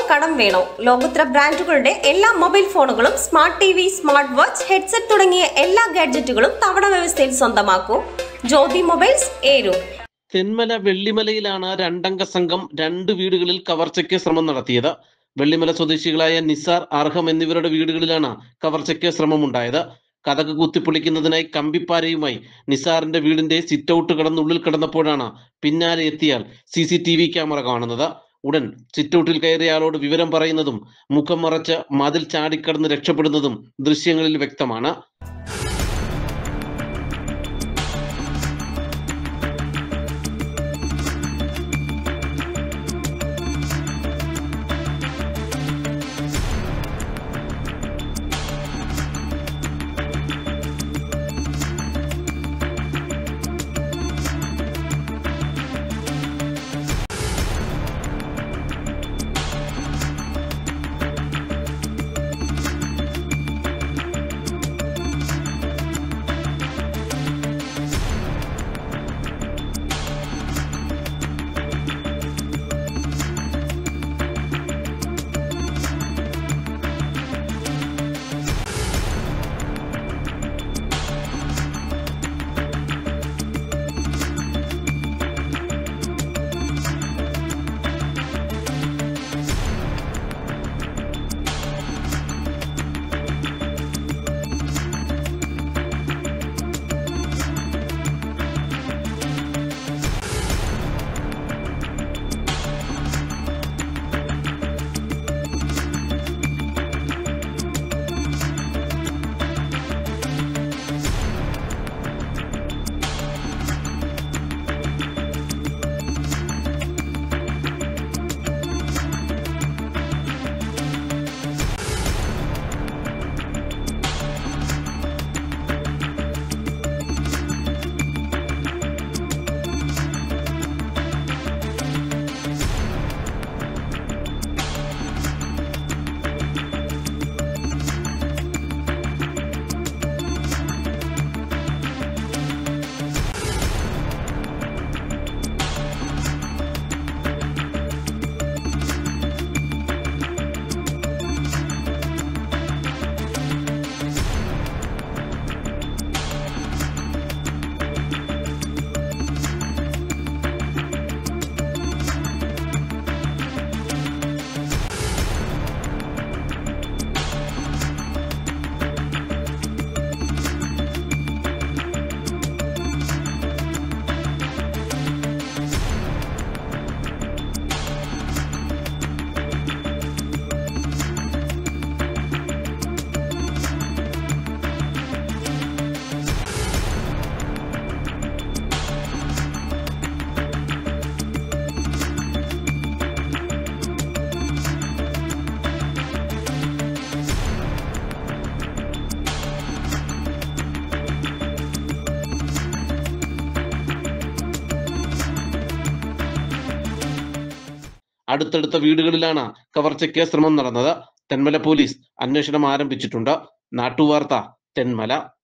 കടം വേണോ? ലോകോത്തര ബ്രാൻഡുകളുടെ എല്ലാ മൊബൈൽ ഫോണുകളും smart TV, smart watch, headset തുടങ്ങിയ എല്ലാ ഗാഡ്ജറ്റുകളും തവണ വ്യവസ്ഥയിൽ സ്വന്തമാക്കൂ. ജ്യോതി മൊബൈൽസ്, ഏരൂർ. തെന്മല വെള്ളിമലയിലാണ് രണ്ടംഗ സംഘം 2 വീടുകളിൽ കവർച്ചയ്ക്ക് ശ്രമം നടത്തിയത്. വെള്ളിമല സ്വദേശികളായ നിസാർ, അർഹം എന്നിവരുടെ വീടുകളിലാണ് കവർച്ചയ്ക്ക് ശ്രമമുണ്ടായത്. കതക് കുത്തിപ്പൊളിക്കുന്നതിനായി കമ്പിപ്പാരയുമായി നിസാറിന്റെ വീടിന്റെ സിറ്റൗട്ട് കടന്നുള്ളിൽ കിടന്നപ്പോഴാണ് പിന്നാലെ എത്തിയാൽ CCTV ക്യാമറ കാണുന്നത്. ഉടൻ സിറ്റൗട്ടിൽ കയറിയ ആളോട് വിവരം പറയുന്നതും മുഖം മറച്ച് മതിൽ ചാടിക്കടന്ന് രക്ഷപ്പെടുന്നതും ദൃശ്യങ്ങളിൽ വ്യക്തമാണ്. അടുത്തടുത്ത വീടുകളിലാണ് കവർച്ചയ്ക്ക് ശ്രമം നടന്നത്. തെന്മല പോലീസ് അന്വേഷണം ആരംഭിച്ചിട്ടുണ്ട്. നാട്ടുവാർത്ത, തെന്മല.